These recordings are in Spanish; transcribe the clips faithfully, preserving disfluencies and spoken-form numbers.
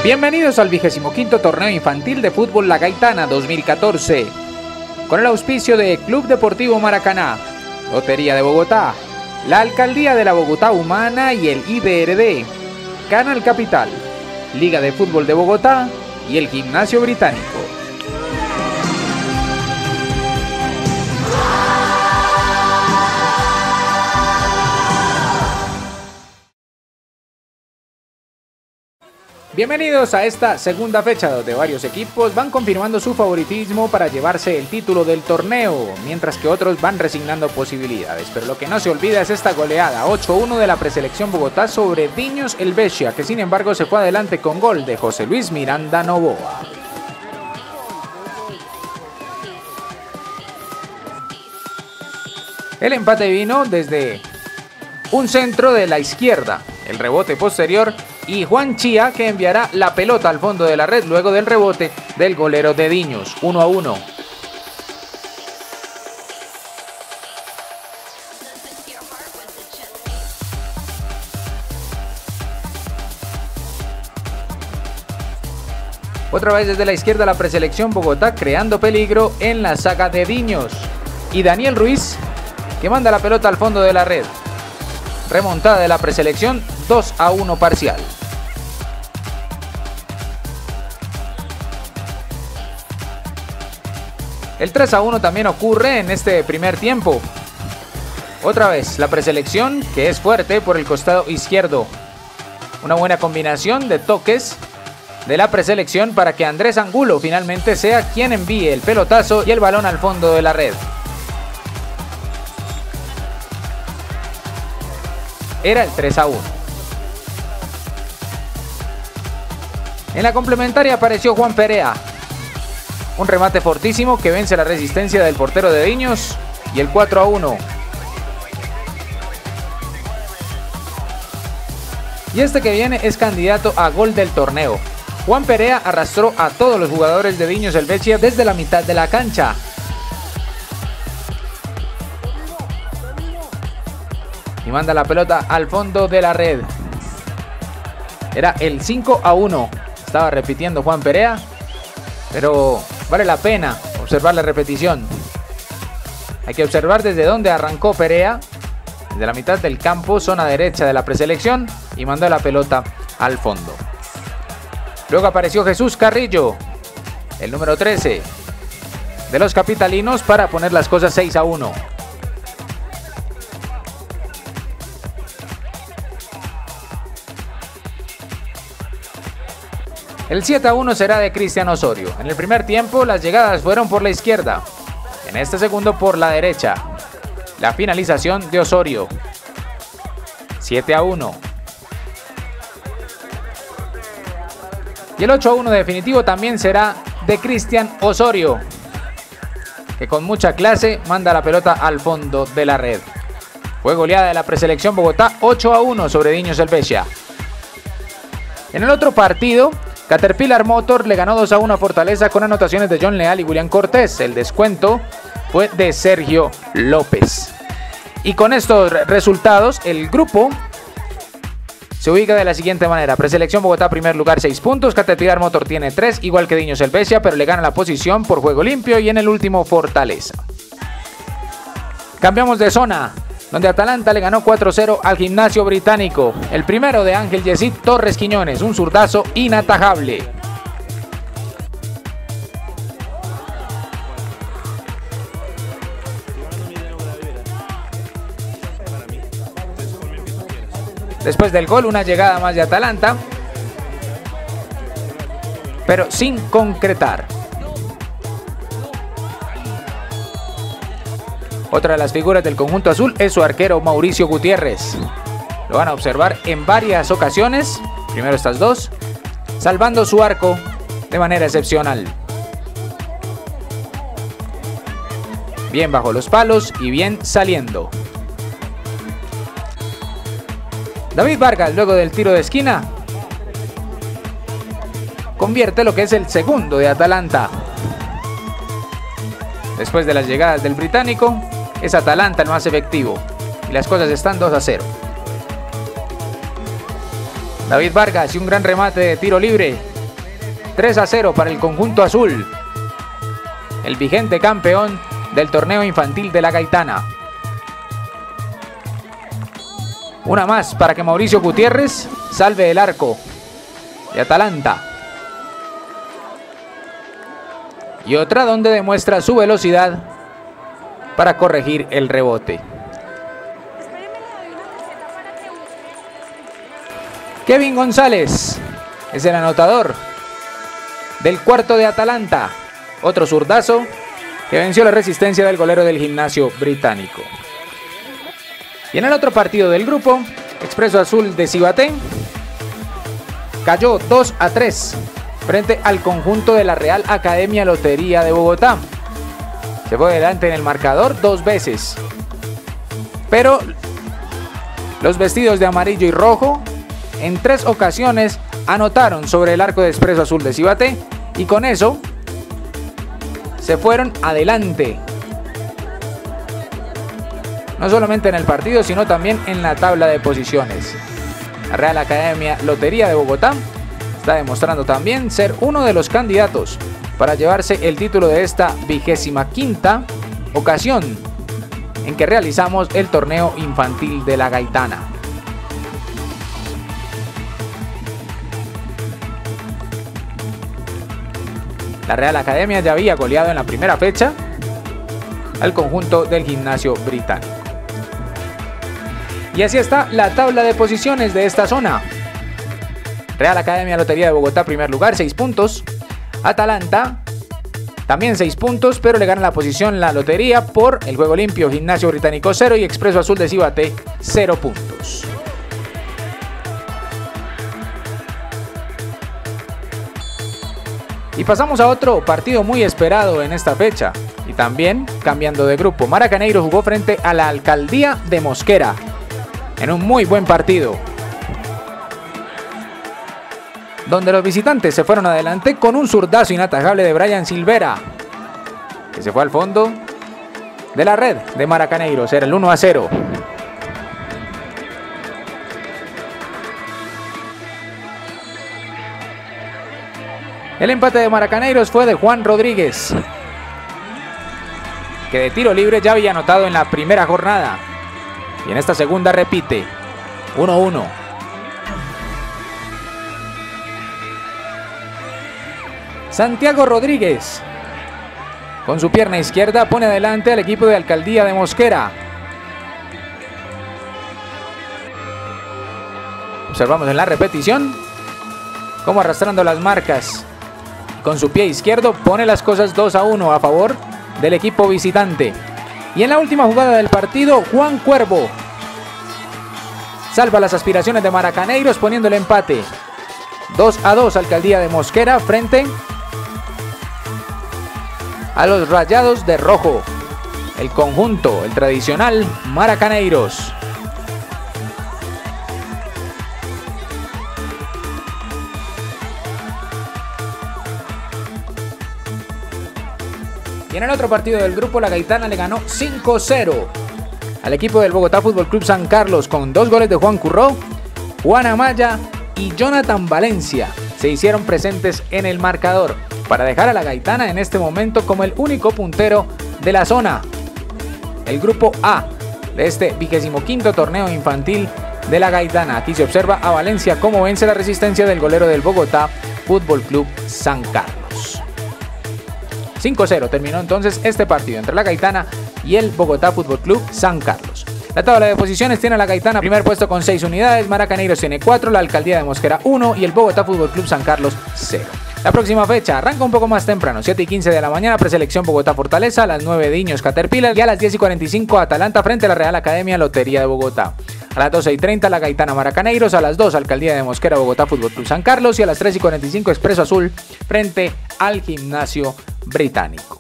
Bienvenidos al vigésimo quinto torneo infantil de fútbol La Gaitana dos mil catorce, con el auspicio de Club Deportivo Maracaná, Lotería de Bogotá, la Alcaldía de la Bogotá Humana y el I D R D, Canal Capital, Liga de Fútbol de Bogotá y el Gimnasio Británico. Bienvenidos a esta segunda fecha donde varios equipos van confirmando su favoritismo para llevarse el título del torneo, mientras que otros van resignando posibilidades. Pero lo que no se olvida es esta goleada ocho a uno de la preselección Bogotá sobre Diños Helvecia, que sin embargo se fue adelante con gol de José Luis Miranda Novoa. El empate vino desde un centro de la izquierda, el rebote posterior y Juan Chía, que enviará la pelota al fondo de la red luego del rebote del golero de Diños. uno a uno. Otra vez desde la izquierda la preselección Bogotá creando peligro en la saga de Diños. Y Daniel Ruiz, que manda la pelota al fondo de la red. Remontada de la preselección, dos a uno parcial. El tres a uno también ocurre en este primer tiempo. Otra vez la preselección, que es fuerte por el costado izquierdo. Una buena combinación de toques de la preselección para que Andrés Angulo finalmente sea quien envíe el pelotazo y el balón al fondo de la red. Era el tres a uno. En la complementaria apareció Juan Perea. Un remate fortísimo que vence la resistencia del portero de Diños y el cuatro a uno. Y este que viene es candidato a gol del torneo. Juan Perea arrastró a todos los jugadores de Diños Helvecia desde la mitad de la cancha. Y manda la pelota al fondo de la red. Era el cinco a uno. Estaba repitiendo Juan Perea, pero vale la pena observar la repetición. Hay que observar desde dónde arrancó Perea, desde la mitad del campo, zona derecha de la preselección, y mandó la pelota al fondo. Luego apareció Jesús Carrillo, el número trece de los capitalinos, para poner las cosas seis a uno. El siete a uno será de Cristian Osorio. En el primer tiempo las llegadas fueron por la izquierda, en este segundo por la derecha. La finalización de Osorio. siete a uno. Y el ocho a uno definitivo también será de Cristian Osorio, que con mucha clase manda la pelota al fondo de la red. Fue goleada de la preselección Bogotá ocho a uno sobre Diños Helvecia. En el otro partido, Caterpillar Motor le ganó dos a uno a Fortaleza con anotaciones de John Leal y William Cortés. El descuento fue de Sergio López. Y con estos resultados, el grupo se ubica de la siguiente manera. Preselección Bogotá, primer lugar, seis puntos. Caterpillar Motor tiene tres, igual que Diños Helvecia, pero le gana la posición por juego limpio. Y en el último, Fortaleza. Cambiamos de zona, donde Atalanta le ganó cuatro a cero al Gimnasio Británico. El primero de Ángel Yesid Torres Quiñones, un zurdazo inatajable. Después del gol, una llegada más de Atalanta, pero sin concretar. Otra de las figuras del conjunto azul es su arquero Mauricio Gutiérrez. Lo van a observar en varias ocasiones, primero estas dos, salvando su arco de manera excepcional. Bien bajo los palos y bien saliendo. David Vargas, luego del tiro de esquina, convierte lo que es el segundo de Atalanta. Después de las llegadas del británico, es Atalanta el más efectivo. Y las cosas están dos a cero. David Vargas y un gran remate de tiro libre tres a cero para el conjunto azul, el vigente campeón del torneo infantil de la Gaitana. Una más para que Mauricio Gutiérrez salve el arco de Atalanta. Y otra donde demuestra su velocidad para corregir el rebote. Kevin González es el anotador del cuarto de Atalanta. Otro zurdazo que venció la resistencia del golero del Gimnasio Británico. Y en el otro partido del grupo, Expreso Azul de Cibaté cayó dos a tres frente al conjunto de la Real Academia Lotería de Bogotá. Se fue adelante en el marcador dos veces, pero los vestidos de amarillo y rojo en tres ocasiones anotaron sobre el arco de Expreso Azul de Cibaté y con eso se fueron adelante. No solamente en el partido, sino también en la tabla de posiciones. La Real Academia Lotería de Bogotá está demostrando también ser uno de los candidatos para llevarse el título de esta vigésima quinta ocasión en que realizamos el torneo infantil de la Gaitana. La Real Academia ya había goleado en la primera fecha al conjunto del Gimnasio Británico. Y así está la tabla de posiciones de esta zona. Real Academia Lotería de Bogotá, primer lugar, seis puntos. Atalanta, también seis puntos, pero le gana la posición la Lotería por el juego limpio. Gimnasio Británico cero y Expreso Azul de Cibaté cero puntos. Y pasamos a otro partido muy esperado en esta fecha. Y también cambiando de grupo. Maracaneiro jugó frente a la Alcaldía de Mosquera en un muy buen partido, donde los visitantes se fueron adelante con un zurdazo inatajable de Brian Silvera, que se fue al fondo de la red de Maracaneiros. Era el uno a cero. El empate de Maracaneiros fue de Juan Rodríguez, que de tiro libre ya había anotado en la primera jornada. Y en esta segunda repite. uno a uno. Santiago Rodríguez, con su pierna izquierda, pone adelante al equipo de Alcaldía de Mosquera. Observamos en la repetición cómo arrastrando las marcas con su pie izquierdo pone las cosas dos a uno a favor del equipo visitante. Y en la última jugada del partido, Juan Cuervo salva las aspiraciones de Maracaneiros poniendo el empate. dos a dos Alcaldía de Mosquera frente a los Rayados de Rojo. El conjunto, el tradicional Maracaneiros. Y en el otro partido del grupo, la Gaitana le ganó cinco cero al equipo del Bogotá Fútbol Club San Carlos con dos goles de Juan Curró, Juan Amaya y Jonathan Valencia. Se hicieron presentes en el marcador para dejar a la Gaitana en este momento como el único puntero de la zona. El grupo A de este vigésimo quinto torneo infantil de la Gaitana. Aquí se observa a Valencia cómo vence la resistencia del golero del Bogotá Fútbol Club San Carlos. cinco cero terminó entonces este partido entre la Gaitana y el Bogotá Fútbol Club San Carlos. La tabla de posiciones tiene a la Gaitana primer puesto con seis unidades, Maracaneiros tiene cuatro, la Alcaldía de Mosquera uno y el Bogotá Fútbol Club San Carlos cero. La próxima fecha arranca un poco más temprano, siete y quince de la mañana, preselección Bogotá Fortaleza, a las nueve de Iños Caterpillar y a las diez y cuarenta y cinco Atalanta frente a la Real Academia Lotería de Bogotá. A las doce y treinta la Gaitana Maracaneiros, a las dos Alcaldía de Mosquera Bogotá Fútbol Club San Carlos y a las tres y cuarenta y cinco Expreso Azul frente al Gimnasio Británico.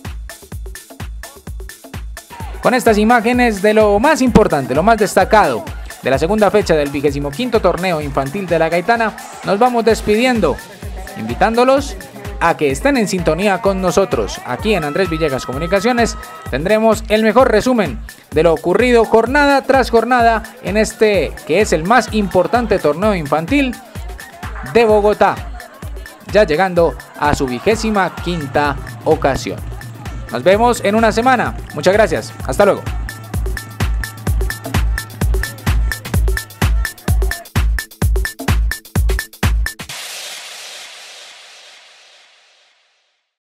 Con estas imágenes de lo más importante, lo más destacado de la segunda fecha del vigésimo quinto torneo infantil de la Gaitana, nos vamos despidiendo, invitándolos a que estén en sintonía con nosotros. Aquí en Andrés Villegas Comunicaciones tendremos el mejor resumen de lo ocurrido jornada tras jornada en este que es el más importante torneo infantil de Bogotá. ya llegando a su vigésima quinta ocasión. Nos vemos en una semana. Muchas gracias. Hasta luego.